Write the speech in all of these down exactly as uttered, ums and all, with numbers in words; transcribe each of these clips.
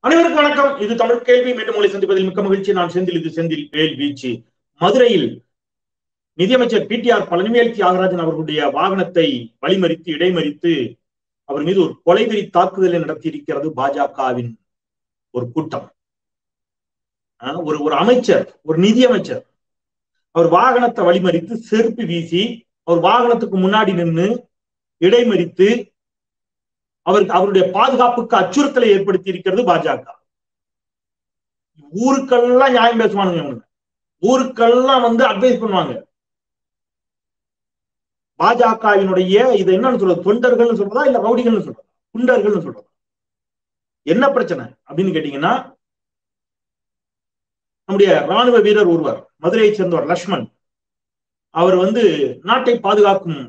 அனைவருக்கும் வணக்கம். இது தமிழ் கேள்வி. மீண்டும் உங்களை சந்திப்பதில் மிக்க மகிழ்ச்சி. நான் செந்தில். இது செந்தில் வேல் வீச்சு. மதுரையில் நிதியமைச்சர் P T R Palanivel Thiagarajan அவர்களுடைய வாகனத்தை வழிமறித்து இடைமறித்து அவர் மீது ஒரு கொலைவெறி தாக்குதலை நடத்தி இருக்கிறது பாஜகவின் ஒரு கூட்டம். ஒரு ஒரு அமைச்சர், ஒரு நிதியமைச்சர் அவர் வாகனத்தை வழிமறித்து செருப்பு வீசி அவர் வாகனத்துக்கு முன்னாடி நின்று இடைமறித்து அவருக்கு அவருடைய பாதுகாப்புக்கு அச்சுறுத்தலை ஏற்படுத்தி இருக்கிறது பாஜக. ஊருக்கெல்லாம் நியாயம் பேசுவானுங்க. ஊருக்கெல்லாம் வந்து அட்வைஸ் பண்ணுவாங்க. பாஜகவினுடைய இது என்னன்னு சொல்றது, தொண்டர்கள்னு சொல்றதா இல்ல ரவுடிகள்னு சொல்றதா, குண்டர்கள்னு சொல்றதா? என்ன பிரச்சனை அப்படின்னு கேட்டீங்கன்னா, நம்முடைய ராணுவ வீரர் ஒருவர், மதுரையை சேர்ந்தவர் லட்சுமணன், அவர் வந்து நாட்டை பாதுகாக்கும்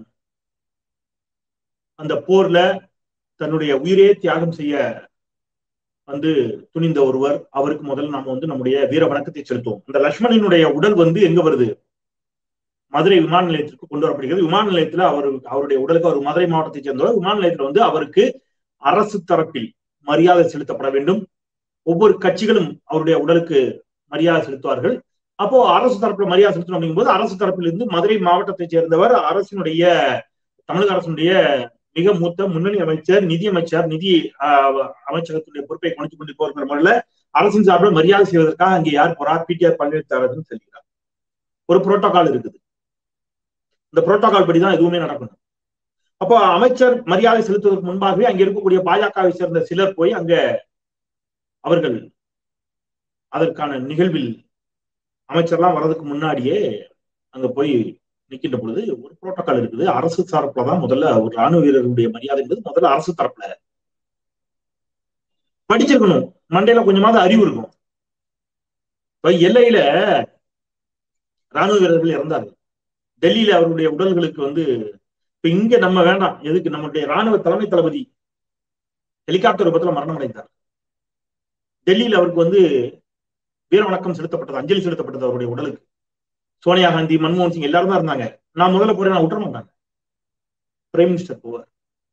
அந்த போர்ல தன்னுடைய உயிரே தியாகம் செய்ய வந்து துணிந்த ஒருவர். அவருக்கு முதல்ல நாம வந்து நம்முடைய வீர வணக்கத்தை செலுத்துவோம். அந்த லட்சுமணனுடைய உடல் வந்து எங்க வருது? மதுரை விமான நிலையத்திற்கு கொண்டு வரப்படுகிறது. விமான நிலையத்துல அவர் அவருடைய உடலுக்கு, அவர் மதுரை மாவட்டத்தை சேர்ந்தவர், விமான நிலையத்துல வந்து அவருக்கு அரசு தரப்பில் மரியாதை செலுத்தப்பட வேண்டும். ஒவ்வொரு கட்சிகளும் அவருடைய உடலுக்கு மரியாதை செலுத்துவார்கள். அப்போ அரசு தரப்புல மரியாதை செலுத்தணும் அப்படிங்கும்போது அரசு தரப்பில் இருந்து மதுரை மாவட்டத்தை சேர்ந்தவர், அரசினுடைய தமிழக அரசினுடைய மிக மூத்த முன்னணி அமைச்சர், நிதி அமைச்சர், நிதி அமைச்சகத்துடைய பொறுப்பை கவனித்துக் கொண்டிருப்பவர் முறையில அரசின் சார்பில் மரியாதை செய்வதற்காக அங்கே யார் போறார்? P T R Palanivel Thiagarajan செல்கிறார். ஒரு புரோட்டோகால் இருக்குது. இந்த புரோட்டோகால் படிதான் எதுவுமே நடக்கணும். அப்போ அமைச்சர் மரியாதை செலுத்துவதற்கு முன்பாகவே அங்க இருக்கக்கூடிய பாஜகவை சேர்ந்த சிலர் போய் அங்க அவர்கள் அதற்கான நிகழ்வில் அமைச்சர்லாம் வர்றதுக்கு முன்னாடியே அங்க போய் நிற்கின்ற பொழுது ஒரு புரோட்டோகால் இருக்குது. அரசு தரப்புல தான் முதல்ல ஒரு ராணுவ வீரர்களுடைய மரியாதை என்பது முதல்ல அரசு தரப்புல படிச்சிருக்கணும். மண்டையில கொஞ்சமாவது அறிவு இருக்கும். எல்லையில ராணுவ வீரர்கள் இறந்தார்கள். டெல்லியில அவருடைய உடல்களுக்கு வந்து இப்ப இங்க நம்ம வேண்டாம், எதுக்கு, நம்முடைய ராணுவ தலைமை தளபதி ஹெலிகாப்டர் விபத்துல மரணம் அடைந்தார். டெல்லியில அவருக்கு வந்து வீர வணக்கம் செலுத்தப்பட்டது, அஞ்சலி செலுத்தப்பட்டது அவருடைய உடலுக்கு. சோனியா காந்தி, மன்மோகன் சிங் எல்லாரும் தான் இருந்தாங்க. நான் முதல்ல போறேன், நான் விட்டுற மாட்டாங்க. பிரைம் மினிஸ்டர் போவார்.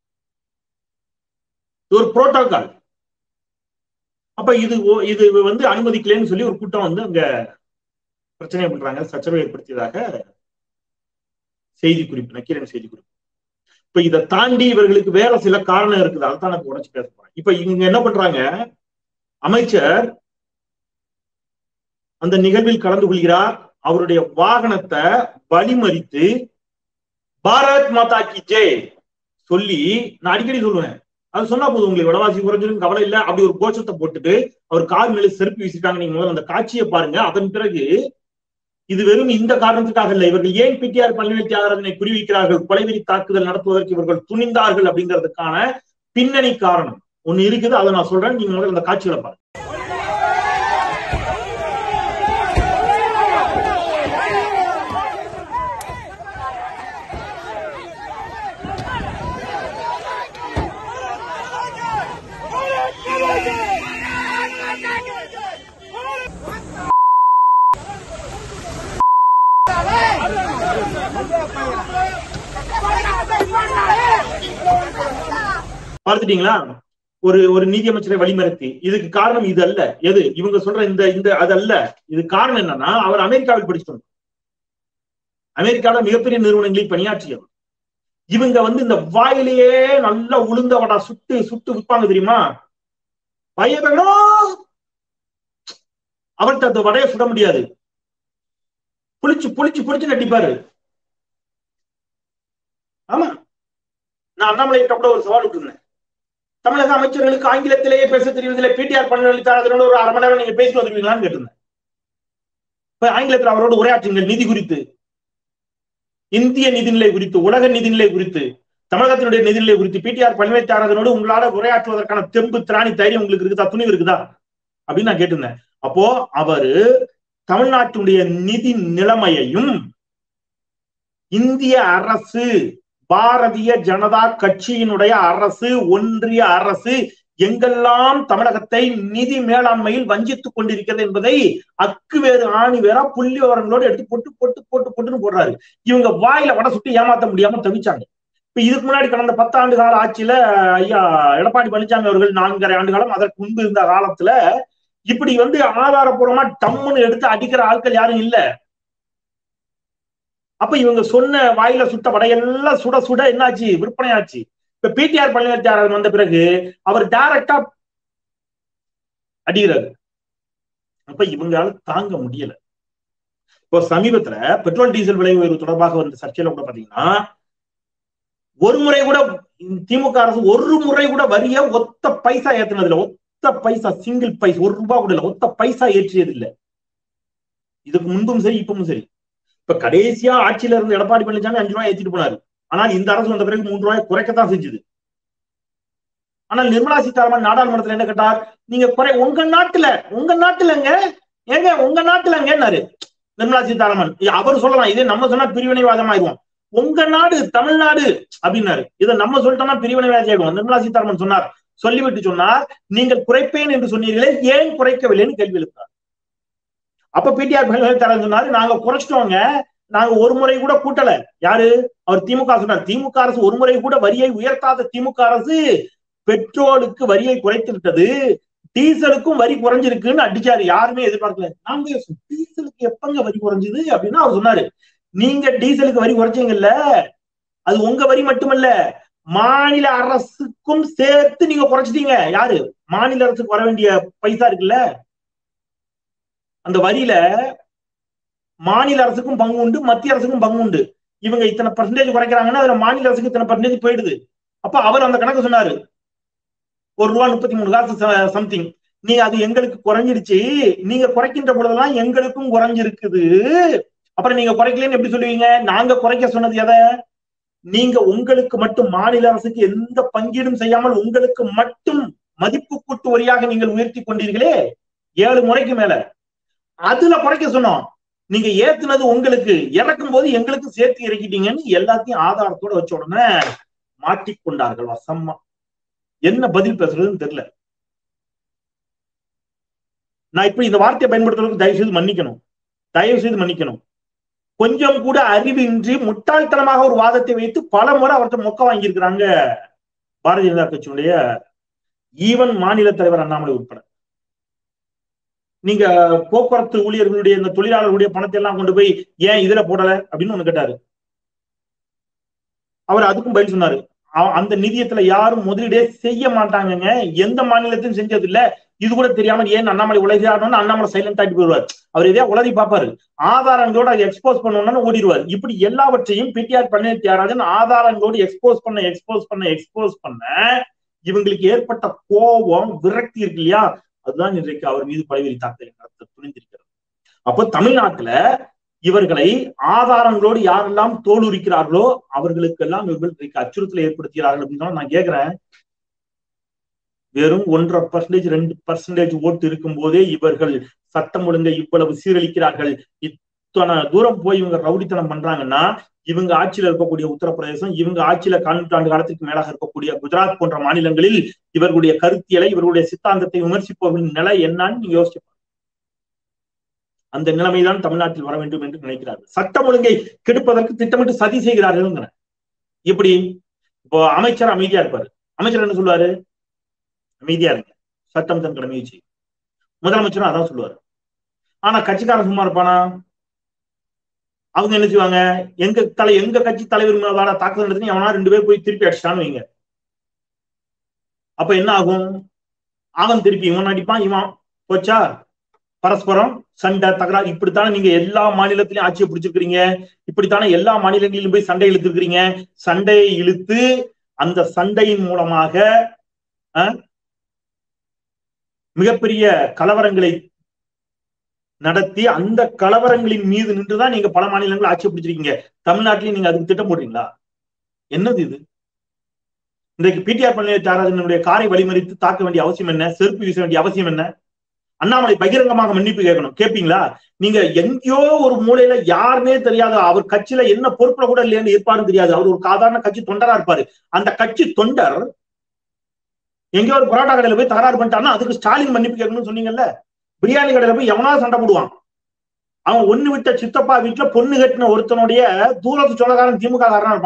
இது ஒரு புரோட்டோகால். அப்ப இது இது வந்து அனுமதிக்கலன்னு சொல்லி ஒரு கூட்டம் வந்து அங்க பிரச்சனை பண்றாங்க, சச்சரவை ஏற்படுத்தியதாக செய்தி குறிப்பு, நக்கீரன் செய்தி குறிப்பு. இப்ப இதை தாண்டி இவர்களுக்கு வேற சில காரணம் இருக்குது. அதைத்தான் நான் உடச்சு பேச போறேன். இப்ப இவங்க என்ன பண்றாங்க? அமைச்சர் அந்த நிகழ்வில் கலந்து கொள்கிறார். அவருடைய வாகனத்தை வழிமறித்து பாரத் மாதா கி ஜெய் சொல்லி, நான் அடிக்கடி சொல்லுவேன், அது சொன்னா போதும் உங்களுக்கு விலைவாசி குறைஞ்சிரும், கவலை இல்லை, அப்படி ஒரு கோஷத்தை போட்டுட்டு அவர் கால் மேல செருப்பு வீசிட்டாங்க. நீங்க முதல்ல அந்த காட்சியை பாருங்க. அதன் பிறகு இது வெறும் இந்த காரணத்துக்காக இல்லை, இவர்கள் ஏன் பி டி ஆர் பழனிவேல் தியாகராஜனை குறிவைக்கிறார்கள், கொலைவெறி தாக்குதல் நடத்துவதற்கு இவர்கள் துணிந்தார்கள் அப்படிங்கிறதுக்கான பின்னணி காரணம் ஒண்ணு இருக்குது. அதை நான் சொல்றேன். நீங்க முதல்ல அந்த காட்சிகளை பாருங்க. பார்த்துட்டீங்களா? ஒரு ஒரு நீதியமைச்சரை வழிமறித்து. இதுக்கு காரணம் இது அல்ல. எது இவங்க சொல்ற இந்த இந்த அது அல்ல. இது காரணம் என்னன்னா, அவர் அமெரிக்காவில் படிச்சுட்டு அமெரிக்காவில மிகப்பெரிய நிறுவனங்களில் பணியாற்றியவர். இவங்க வந்து இந்த வாயிலேயே நல்லா உளுந்த வடா சுட்டு சுட்டு விற்பாங்க தெரியுமா? பயப்படும். அவர்கிட்ட அந்த வடையை சுட முடியாது. புளிச்சு புளிச்சு புளிச்சு நட்டிப்பாரு. ஆமா, நான் அண்ணாமலை கிட்ட கூட ஒரு சவால் விட்டுருந்தேன். தமிழக அமைச்சர்களுக்கு ஆங்கிலத்திலேயே பேச தெரிவதில்லை, பி டி ஆர் பழனிவேல் தியாகராஜனோட ஒரு அரை மணி நேரம் நீங்க பேசி வந்துருவீங்களான்னு கேட்டிருந்தேன். இப்ப ஆங்கிலத்தில் அவரோடு உரையாற்றுங்கள். நிதி குறித்து, இந்திய நிதிநிலை குறித்து, உலக நிதிநிலை குறித்து, தமிழகத்தினுடைய நிதிநிலை குறித்து பி டி ஆர் பழனிவேல் தியாகராஜனோடு உங்களால உரையாற்றுவதற்கான தெம்பு, திராணி, தைரியம் உங்களுக்கு இருக்குதா, துணிவு இருக்குதா அப்படின்னு நான் கேட்டிருந்தேன். அப்போ அவரு தமிழ்நாட்டினுடைய நிதி நிலைமையையும் இந்திய அரசு, பாரதிய ஜனதா கட்சியினுடைய அரசு, ஒன்றிய அரசு எங்கெல்லாம் தமிழகத்தை நிதி மேலாண்மையில் வஞ்சித்துக் கொண்டிருக்கிறது என்பதை அக்கு வேறு ஆணி வேறா புள்ளி விவரங்களோடு எடுத்து போட்டு போட்டு போட்டு போட்டுன்னு போடுறாரு. இவங்க வாயில வட சுட்டு ஏமாத்த முடியாம தவிச்சாங்க. இப்ப இதுக்கு முன்னாடி கடந்த பத்தாண்டு கால ஆட்சியில ஐயா எடப்பாடி பழனிசாமி அவர்கள் நான்கரை ஆண்டு காலம் அதற்கு முன்பு இருந்த காலத்துல இப்படி வந்து ஆதாரபூர்வமா டம்முன்னு எடுத்து அடிக்கிற ஆட்கள் யாரும் இல்ல. அப்ப இவங்க சொன்ன வாயில சுட்ட வடையெல்லாம் சுட சுட என்னாச்சு, விற்பனை ஆச்சு. இப்ப பிடிஆர் பழனிசாமி வந்த பிறகு அவர் டைரக்டா அடிக்கிறாரு. அப்ப இவங்களால தாங்க முடியல. இப்போ சமீபத்துல பெட்ரோல் டீசல் விலை உயர்வு தொடர்பாக வந்த சர்ச்சையில கூட பாத்தீங்கன்னா ஒரு முறை கூட திமுக அரசு ஒரு முறை கூட வரிய ஒத்த பைசா ஏற்றினது இல்லை. ஒத்த பைசா சிங்கிள் பைசா ஒரு ரூபாய் கூட இல்ல, ஒத்த பைசா ஏற்றியது இல்லை. இதுக்கு முன்பும் சரி இப்பவும் சரி. இப்ப கடைசியா ஆட்சியில இருந்து எடப்பாடி பழனிசாமி அஞ்சு ரூபாய் ஏற்றிட்டு போனாரு. ஆனால் இந்த அரசு வந்த பிறகு மூன்று ரூபாய் குறைக்கத்தான் செஞ்சது. ஆனால் நிர்மலா சீதாராமன் நாடாளுமன்றத்துல என்ன கேட்டார், நீங்க குறை உங்க நாட்டுல உங்க நாட்டுலங்க ஏங்க உங்க நாட்டுலங்கன்னாரு நிர்மலா சீதாராமன். அவர் சொல்லலாம், இதே நம்ம சொன்னா பிரிவினைவாதம் ஆயிடுவோம். உங்க நாடு தமிழ்நாடு அப்படின்னாரு. இதை நம்ம சொல்லிட்டோம்னா பிரிவினைவாதி ஆயிடுவோம். நிர்மலா சீதாராமன் சொன்னார், சொல்லிவிட்டு சொன்னார், நீங்கள் குறைப்பேன் என்று சொன்னீர்களே ஏன் குறைக்கவில்லைன்னு கேள்வி எழுப்பினார். அப்ப பிடிஆர் பழனிசாமி சொன்னாரு, நாங்க குறைச்சிட்டோங்க, நாங்க ஒரு முறை கூட கூட்டல. யாரு? அவர் திமுக சொன்னார். திமுக அரசு ஒரு முறை கூட வரியை உயர்த்தாத திமுக அரசு பெட்ரோலுக்கு வரியை குறைத்து விட்டது, டீசலுக்கும் வரி குறைஞ்சிருக்குன்னு அடிச்சாரு. யாருமே எதிர்பார்க்கல. நாங்க டீசலுக்கு எப்பங்க வரி குறைஞ்சது அப்படின்னு அவர் சொன்னாரு. நீங்க டீசலுக்கு வரி குறைச்சீங்கல்ல, அது உங்க வரி மட்டுமல்ல, மாநில அரசுக்கும் சேர்த்து நீங்க குறைச்சிட்டீங்க. யாரு? மாநில அரசுக்கு வர வேண்டிய பைசா இருக்குல்ல, அந்த வரியில மாநில அரசுக்கும் பங்கு உண்டு, மத்திய அரசுக்கும் பங்கு உண்டு. இவங்க இத்தனை பர்சன்டேஜ் குறைக்கிறாங்கன்னா அதுல மாநில அரசுக்கு இத்தனை பர்சன்டேஜ் போயிடுது. அப்ப அவர் அந்த கணக்கு சொன்னாரு, ஒரு ரூபா முப்பத்தி மூணு காசு சம்திங். நீ அது எங்களுக்கு குறைஞ்சிருச்சு, நீங்க குறைக்கின்ற பொழுதெல்லாம் எங்களுக்கும் குறைஞ்சிருக்குது. அப்புறம் நீங்க குறைக்கலன்னு எப்படி சொல்லுவீங்க? நாங்க குறைக்க சொன்னது எதை? நீங்க உங்களுக்கு மட்டும் மாநில அரசுக்கு எந்த பங்கீடும் செய்யாமல் உங்களுக்கு மட்டும் மதிப்பு கூட்டு வரியாக நீங்கள் உயர்த்தி கொண்டீர்களே ஏழு முறைக்கு மேல, அதுல குறைக்க சொன்னோம். நீங்க ஏத்துனது உங்களுக்கு, இறக்கும் போது எங்களுக்கு சேர்த்து இறக்கிட்டீங்கன்னு எல்லாத்தையும் ஆதாரத்தோட வச்ச உடனே மாட்டிக்கொண்டார்கள். வசமா என்ன பதில் பேசுறதுன்னு தெரியல. நான் இப்ப இந்த வார்த்தையை பயன்படுத்துறதுக்கு தயவு செய்து மன்னிக்கணும், தயவு செய்து மன்னிக்கணும். கொஞ்சம் கூட அறிவின்றி முட்டாள்தனமாக ஒரு வாதத்தை வைத்து பல முறை அவர்கிட்ட மொக்க வாங்கியிருக்கிறாங்க பாரதிய ஜனதா கட்சியினுடைய ஈவன் மாநில தலைவர் அண்ணாமலை உட்பட. நீங்க போக்குவரத்து ஊழியர்களுடைய இந்த தொழிலாளர்களுடைய பணத்தை எல்லாம் கொண்டு போய் ஏன் இதுல போடல அப்படின்னு ஒண்ணு கேட்டாரு. அவர் அதுக்கும் பதில் சொன்னாரு, அந்த நிதியத்துல யாரும் முதலீடே செய்ய மாட்டாங்க, எந்த மாநிலத்தையும் செஞ்சது இல்ல, இது கூட தெரியாம ஏன் அண்ணாமலை உலகிறான்னு அண்ணாமலை சைலண்ட் ஆகிட்டு போயிடுவார். அவர் இதே உளறி பார்ப்பாரு, ஆதாரங்களோட அதை எக்ஸ்போஸ் பண்ணணும்னு ஓடிடுவார். இப்படி எல்லாவற்றையும் பிடிஆர் பழனிசாமி தியாகராஜன் ஆதாரங்களோடு எக்ஸ்போஸ் பண்ண எக்ஸ்போஸ் பண்ண எக்ஸ்போஸ் பண்ண இவங்களுக்கு ஏற்பட்ட கோபம், விரக்தி இருக்கு இல்லையா, அதுதான் இன்றைக்கு அவர் மீது பழிவெறி தாக்குதலை நடத்த துணிந்திருக்கிறது. அப்போ தமிழ்நாட்டுல இவர்களை ஆதாரங்களோடு யாரெல்லாம் தோல் உரிக்கிறார்களோ அவர்களுக்கெல்லாம் இவர்கள் இன்றைக்கு அச்சுறுத்தலை ஏற்படுத்துகிறார்கள் அப்படின்னு நான் கேட்கிறேன். வெறும் ஒன்றரை பர்சன்டேஜ் ரெண்டு பர்சன்டேஜ் ஓட்டு இருக்கும் போதே இவர்கள் சட்டம் ஒழுங்கை இவ்வளவு சீரழிக்கிறார்கள். இத்தனை தூரம் போய் இவங்க ரவுடித்தனம் பண்றாங்கன்னா, இவங்க ஆட்சியில இருக்கக்கூடிய உத்தரப்பிரதேசம், இவங்க ஆட்சியில கால்நூற்றாண்டு காலத்துக்கு மேலாக இருக்கக்கூடிய குஜராத் போன்ற மாநிலங்களில் இவர்களுடைய கருத்தியலை, இவர்களுடைய சித்தாந்தத்தை விமர்சிப்பவர்களின் நிலை என்னன்னு நீங்க யோசிச்சு, அந்த நிலைமைதான் தமிழ்நாட்டில் வர வேண்டும் என்று நினைக்கிறார்கள். சட்டம் ஒழுங்கை கெடுப்பதற்கு திட்டமிட்டு சதி செய்கிறார்கள். எப்படி? இப்போ அமைச்சர் அமைதியா இருப்பாரு, அமைச்சர் என்ன சொல்லுவாரு? அமைதியா இருங்க, சட்டம் தன் கடமையை செய்யும். முதலமைச்சரும் அதான் சொல்லுவாரு. ஆனா கட்சிக்காரன் சும்மா இருப்பானா? அவங்க என்ன செய்வாங்க, எங்க தலை எங்க கட்சி தலைவர் தாக்குதல் நடத்தி அவனா ரெண்டு பேர் போய் திருப்பி அடிச்சிட்டான்னு வைங்க, அப்ப என்ன ஆகும்? அவன் திருப்பி இவன் அடிப்பான், இவன் போச்சா, பரஸ்பரம் சண்டை தகராறு. இப்படித்தானே நீங்க எல்லா மாநிலத்திலையும் ஆட்சியை பிடிச்சிருக்கிறீங்க, இப்படித்தானே எல்லா மாநிலங்களிலும் போய் சண்டை இழுத்துருக்கிறீங்க. சண்டையை இழுத்து அந்த சண்டையின் மூலமாக மிகப்பெரிய கலவரங்களை நடத்தி அந்த கலவரங்களின் மீது நின்றுதான் நீங்க பல மாநிலங்கள் ஆட்சி பிடிச்சிருக்கீங்க. தமிழ்நாட்டிலையும் நீங்க அதுக்கு திட்டம் போடுறீங்களா? என்னது இது? இன்றைக்கு பிடிஆர் பழனிசாமி தியாகராஜனுடைய காரை வழிமறித்து தாக்க வேண்டிய அவசியம் என்ன? செருப்பு வீச வேண்டிய அவசியம் என்ன? அண்ணாமலை பகிரங்கமாக மன்னிப்பு கேட்கணும். கேட்பீங்களா? நீங்க எங்கேயோ ஒரு மூலையில யாருமே தெரியாது, அவர் கட்சியில என்ன பொறுப்புல கூட இல்லைன்னு இருப்பாருன்னு தெரியாது, அவர் ஒரு சாதாரண கட்சி தொண்டரா இருப்பாரு. அந்த கட்சி தொண்டர் எங்கேயோ ஒரு பரோட்டா கடையில போய் தகராறு பண்ணிட்டாருன்னா அதுக்கு ஸ்டாலின் மன்னிப்பு கேட்கணும்னு சொன்னீங்கல்ல. பிரியாணி கடையில போய் எவனாவது சண்டை போடுவான், அவன் ஒண்ணு விட்ட சித்தப்பா வீட்டுல பொண்ணு கட்டின ஒருத்தனுடைய தூரத்து சொந்தக்காரன் திமுக காரனா இருப்பான்,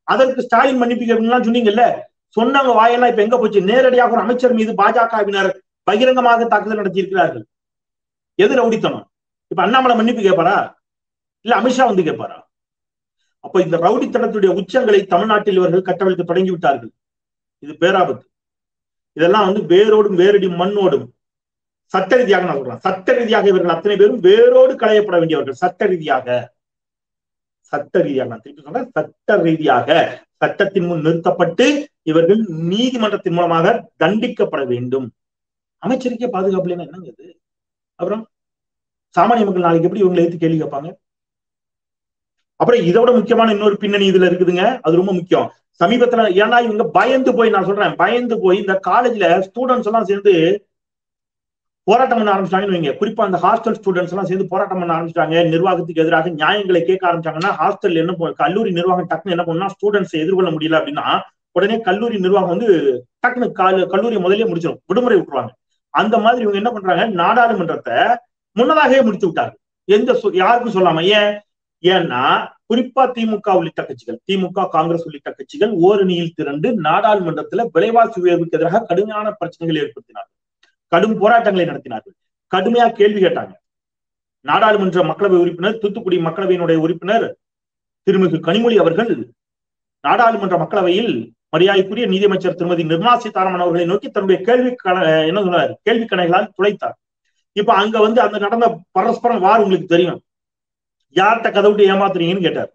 அதற்கு ஸ்டாலின் மன்னிப்பு கேட்கணும்லாம் சொன்னீங்கல்ல, சொன்னவங்க வாயெல்லாம் இப்ப எங்க போச்சு? நேரடியாக ஒரு அமைச்சர் மீது பாஜகவினர் பகிரங்கமாக தாக்குதல் நடத்தி இருக்கிறார்கள். எது ரவுடித்தனம்? இப்ப அண்ணாமலை மன்னிப்பு கேட்பாரா? இல்ல அமித்ஷா வந்து கேட்பாரா? அப்ப இந்த ரவுடித்தனத்துடைய உச்சங்களை தமிழ்நாட்டில் இவர்கள் கட்டவிழ்க்க தொடங்கி விட்டார்கள். இது பேராபத்து. இதெல்லாம் வந்து வேரோடும் வேரடி மண்ணோடும் சட்ட ரீதியாக நான் சொல்றேன், சட்ட ரீதியாக இவர்கள் அத்தனை பேரும் வேரோடு களையப்பட வேண்டியவர்கள். சட்ட ரீதியாக சட்ட ரீதியாக நான் திருப்பி சொல்றேன், சட்ட ரீதியாக சட்டத்தின் முன் நிறுத்தப்பட்டு இவர்கள் நீதிமன்றத்தின் மூலமாக தண்டிக்கப்பட வேண்டும். அமைச்சருக்கே பாதுகாப்பு இல்லைன்னா என்னங்க இது? அப்புறம் சாமானிய மக்கள் நாளைக்கு எப்படி இவங்களை எடுத்து கேள்வி கேட்பாங்க? அப்புறம் இதோட முக்கியமான இன்னொரு பின்னணி இதுல இருக்குதுங்க, அது ரொம்ப முக்கியம். சமீபத்துல ஏன்னா இவங்க பயந்து போய், நான் சொல்றேன் பயந்து போய் இந்த காலேஜ்ல ஸ்டூடெண்ட்ஸ் எல்லாம் சேர்ந்து போராட்டம் பண்ண ஆரம்பிச்சிட்டாங்கன்னு வைங்க. குறிப்பா அந்த ஹாஸ்டல் ஸ்டூடெண்ட்ஸ் எல்லாம் சேர்ந்து போராட்டம் பண்ண ஆரம்பிச்சிட்டாங்க, நிர்வாகத்துக்கு எதிராக நியாயங்களை கேட்க ஆரம்பிச்சாங்கன்னா ஹாஸ்டல் என்ன, கல்லூரி நிர்வாகம் டக்குன்னு என்ன பண்ணா, ஸ்டூடெண்ட்ஸ் எதிர்கொள்ள முடியல அப்படின்னா உடனே கல்லூரி நிர்வாகம் வந்து டக்குனு கல்லூரியை முதலே முடிச்சிடும், விடுமுறை விட்டுருவாங்க. அந்த மாதிரி இவங்க என்ன பண்றாங்க, நாடாளுமன்றத்தை முன்னதாகவே முடித்து விட்டாங்க, எந்த யாருக்கும் சொல்லாம. ஏன்? ஏன்னா குறிப்பா திமுக உள்ளிட்ட கட்சிகள், திமுக காங்கிரஸ் உள்ளிட்ட கட்சிகள் ஓரணியில் திரண்டு நாடாளுமன்றத்துல விலைவாசி உயர்வுக்கு எதிராக கடுமையான பிரச்சனைகளை ஏற்படுத்தினார்கள், கடும் போராட்டங்களை நடத்தினார்கள், கடுமையா கேள்வி கேட்டாங்க. நாடாளுமன்ற மக்களவை உறுப்பினர், தூத்துக்குடி மக்களவையினுடைய உறுப்பினர் திருமிகு கனிமொழி அவர்கள் நாடாளுமன்ற மக்களவையில் மரியாதைக்குரிய நீதியமைச்சர் திருமதி நிர்மலா சீதாராமன் அவர்களை நோக்கி தன்னுடைய கேள்வி என்ன சொன்னார், கேள்வி கணைகளால் துளைத்தார். இப்ப அங்க வந்து அந்த நடந்த பரஸ்பரம் வார் உங்களுக்கு தெரியும். யார்கிட்ட கதை விட்டு ஏமாத்துறீங்கன்னு கேட்டார்.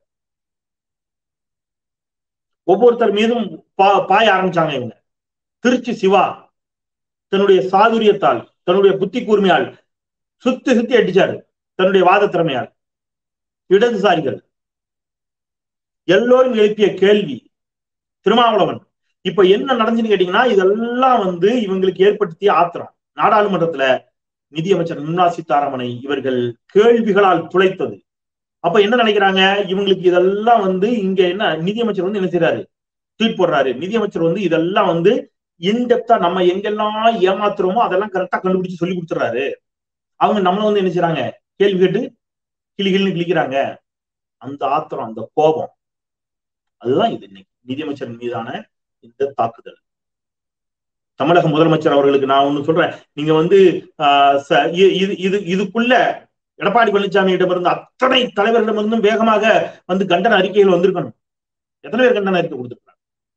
ஒவ்வொருத்தர் மீதும் பா பாய ஆரம்பிச்சாங்க இவங்க. திருச்சி சிவா தன்னுடைய சாதுரியத்தால், தன்னுடைய புத்தி கூர்மையால் சுத்தி சுத்தி அடிச்சாரு, தன்னுடைய வாத திறமையால். இடதுசாரிகள் எல்லோரும் எழுப்பிய கேள்வி, திருமாவளவன். இப்ப என்ன நடந்துன்னு கேட்டீங்கன்னா, இதெல்லாம் வந்து இவங்களுக்கு ஏற்படுத்திய ஆத்திரம். நாடாளுமன்றத்துல நிதியமைச்சர் நிர்மலா சீதாராமனை இவர்கள் கேள்விகளால் துளைத்தது. அப்ப என்ன நினைக்கிறாங்க, இவங்களுக்கு இதெல்லாம் வந்து இங்க என்ன நிதியமைச்சர் வந்து என்ன செய்யறாரு, ட்வீட் போடுறாரு. நிதியமைச்சர் வந்து இதெல்லாம் வந்து இன்டெப்தா நம்ம எங்கெல்லாம் ஏமாத்துறோமோ அதெல்லாம் கரெக்டா கண்டுபிடிச்சு சொல்லி கொடுத்துறாரு. அவங்க நம்மள வந்து என்ன செய்யறாங்க, கேள்வி கேட்டு கிளி கிளின்னு கிளிக்கிறாங்க. அந்த ஆத்திரம், அந்த கோபம், அதுதான் இது இன்னைக்கு நிதியமைச்சர் மீதான இந்த தாக்குதல். தமிழக முதலமைச்சர் அவர்களுக்கு நான் ஒண்ணு சொல்றேன், நீங்க வந்து ஆஹ் இது இது இதுக்குள்ள எடப்பாடி பழனிசாமியிடமிருந்து அத்தனை தலைவர்களிடமிருந்தும் வேகமாக வந்து கண்டன அறிக்கைகள் வந்திருக்கணும். எத்தனை பேர் கண்டன அறிக்கை கொடுத்திருக்காங்க?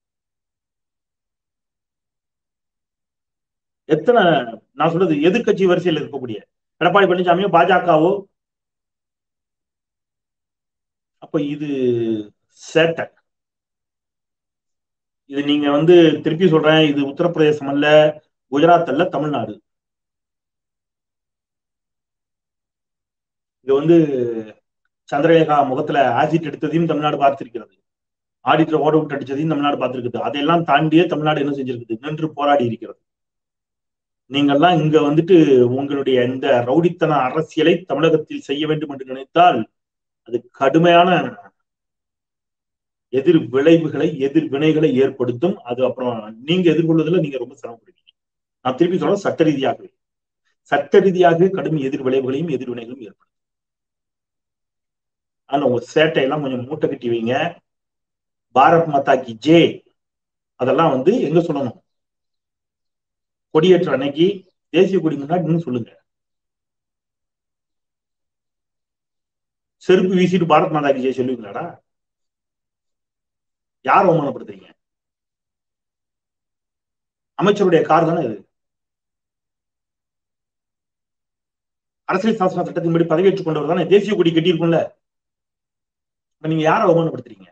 எத்தனை? நான் சொல்றது எதிர்கட்சி வரிசையில் இருக்கக்கூடிய எடப்பாடி பழனிசாமியோ பாஜகவோ. அப்ப இது சேட்டை. இது நீங்க வந்து திருப்பி சொல்றேன், இது உத்தரப்பிரதேசம் அல்ல, குஜராத் அல்ல, தமிழ்நாடு. இது வந்து சந்திரலேகா முகத்துல ஆசிட் எடுத்ததையும் தமிழ்நாடு பார்த்திருக்கிறது, ஆடிட்டர் ஓட விட்டு அடிச்சதையும் தமிழ்நாடு பார்த்திருக்குது. அதையெல்லாம் தாண்டியே தமிழ்நாடு என்ன செஞ்சிருக்குது, நின்று போராடி இருக்கிறது. நீங்கெல்லாம் இங்க வந்துட்டு உங்களுடைய இந்த ரவுடித்தன அரசியலை தமிழகத்தில் செய்ய வேண்டும் என்று நினைத்தால் அது கடுமையான எதிர் விளைவுகளை, எதிர் வினைகளை ஏற்படுத்தும். அது அப்புறம் நீங்க எதிர்கொள்வதில் நீங்க ரொம்ப சிரமப்படுவீங்க. நான் திருப்பி சொல்றேன், சட்ட ரீதியாகவே சட்ட ரீதியாக கடும் எதிர் விளைவுகளையும் எதிர்வினைகளும் ஏற்படும். ஆனா உங்க சேட்டையெல்லாம் கொஞ்சம் மூட்டை கட்டி வைங்க. பாரத் மாதா கி ஜே அதெல்லாம் வந்து எங்க சொல்லணும், கொடியேற்ற அன்னைக்கு தேசிய கொடி முன்னாடி சொல்லுங்க. செருப்பு வீசிட்டு பாரத் மாதா கி ஜெய் சொல்லுவீங்களாடா? யார் அவமானப்படுத்துறீங்க? அமைச்சருடைய கார் தானே இது. அரசியல் சாசன சட்டத்தின்படி பதவியேற்றுக் கொண்டவர் தானே, தேசிய கொடி கட்டியிருக்கும்ல. நீங்க யாரை அவமானப்படுத்துறீங்க?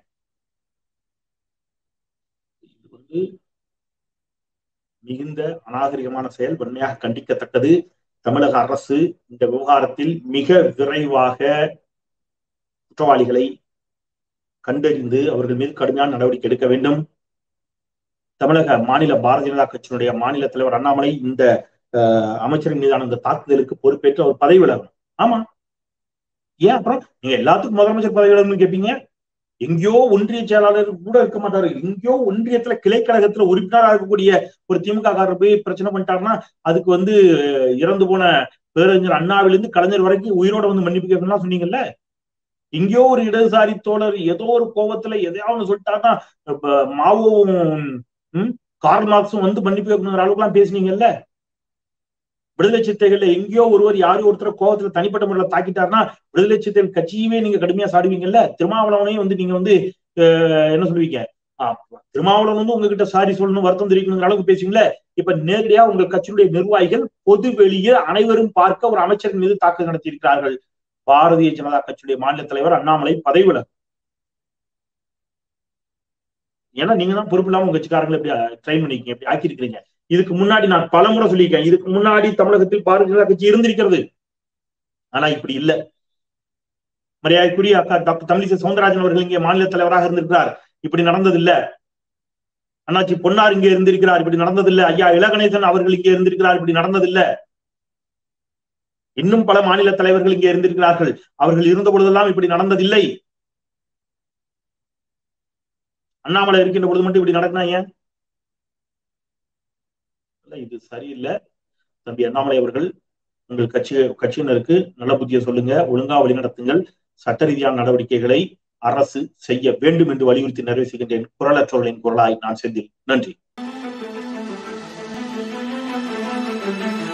இது வந்து மிகுந்த அநாகரிகமான செயல், வன்மையாக கண்டிக்கத்தக்கது. தமிழக அரசு இந்த விவகாரத்தில் மிக விரைவாக குற்றவாளிகளை கண்டறிந்து அவர்கள் மீது கடுமையான நடவடிக்கை எடுக்க வேண்டும். தமிழக மாநில பாரதிய ஜனதா கட்சியினுடைய மாநில தலைவர் அண்ணாமலை இந்த அமைச்சரின் மீதான இந்த தாக்குதலுக்கு பொறுப்பேற்று அவர் பதவி விலகணும். ஆமா, ஏன் அப்புறம் நீங்க எல்லாத்துக்கும் முதலமைச்சர் பதவி விலகணும்னு கேட்பீங்க? எங்கேயோ ஒன்றிய செயலாளர் கூட இருக்க மாட்டாரு, எங்கேயோ ஒன்றியத்துல கிளைக்கழகத்துல உறுப்பினராக இருக்கக்கூடிய ஒரு திமுக காரர் போய் பிரச்சனை பண்ணிட்டாருன்னா அதுக்கு வந்து இறந்து போன பேரறிஞர் அண்ணாவிலிருந்து கலைஞர் வரைக்கும் உயிரோட வந்து மன்னிப்பு கேட்கணும்லாம் சொன்னீங்கல்ல. இங்கேயோ ஒரு இடதுசாரி தோழர் ஏதோ ஒரு கோபத்துல எதையாவது சொல்லிட்டாருன்னா மாவோவும் கார்ல் மார்க்ஸும் வந்து மன்னிப்பு வைக்கணுங்கிற அளவுக்கு எல்லாம் பேசுனீங்கல்ல. விடுதலை சிறுத்தைகள்ல எங்கேயோ ஒருவர் யாரும் ஒருத்தர் கோபத்துல தனிப்பட்ட முறையில் தாக்கிட்டாருன்னா விடுதலை சிறுத்தைகள் கட்சியுமே நீங்க கடுமையா சாடுவீங்கல்ல. திருமாவளவனையும் வந்து நீங்க வந்து என்ன சொல்லுவீங்க, திருமாவளவன் வந்து உங்ககிட்ட சாரி சொல்லணும், வருத்தம் தெரிவிக்கணுங்கிற அளவுக்கு பேசுவீங்களே. இப்ப நேரடியா உங்கள் கட்சியுடைய நிர்வாகிகள் பொது வெளியே அனைவரும் பார்க்க ஒரு அமைச்சரின் மீது தாக்குதல் நடத்தியிருக்கிறார்கள். பாரதிய ஜனதா கட்சியுடைய மாநில தலைவர் அண்ணாமலை பதவி விலகும். ஏன்னா நீங்க தான் பொறுப்பு இல்லாம உங்க கட்சிக்காரங்களை எப்படி ட்ரெயின் பண்ணிக்கீங்க, எப்படி ஆக்கியிருக்கிறீங்க. இதுக்கு முன்னாடி நான் பல முறை சொல்லியிருக்கேன், இதுக்கு முன்னாடி தமிழகத்தில் பாரதிய ஜனதா கட்சி இருந்திருக்கிறது. ஆனா இப்படி இல்ல. மரியாதைக்குரிய அக்கா டாக்டர் தமிழிசை சவுந்தரராஜன் அவர்கள் இங்கே மாநில தலைவராக இருந்திருக்கிறார், இப்படி நடந்தது இல்ல. அண்ணாச்சி பொன்னார் இங்கே இருந்திருக்கிறார், இப்படி நடந்தது இல்ல. ஐயா இளகணேசன் அவர்கள் இங்கே இருந்திருக்கிறார், இப்படி நடந்தது இல்ல. இன்னும் பல மாநில தலைவர்கள் இங்கே இருந்திருக்கிறார்கள், அவர்கள் இருந்த பொழுதெல்லாம் இப்படி நடந்ததில்லை. அண்ணாமலை இருக்கின்ற பொழுது மட்டும் இப்படி நடக்குனா ஏன்? இது சரியில்லை. தம்பி அண்ணாமலை அவர்கள், உங்கள் கட்சி கட்சியினருக்கு நல்ல புத்தியை சொல்லுங்க, ஒழுங்கா வழிநடத்துங்கள். சட்ட ரீதியான நடவடிக்கைகளை அரசு செய்ய வேண்டும் என்று வலியுறுத்தி நிறைவு செய்கின்றேன். குரலற்றவர்களின் குரலாய் நான் செந்தில். நன்றி.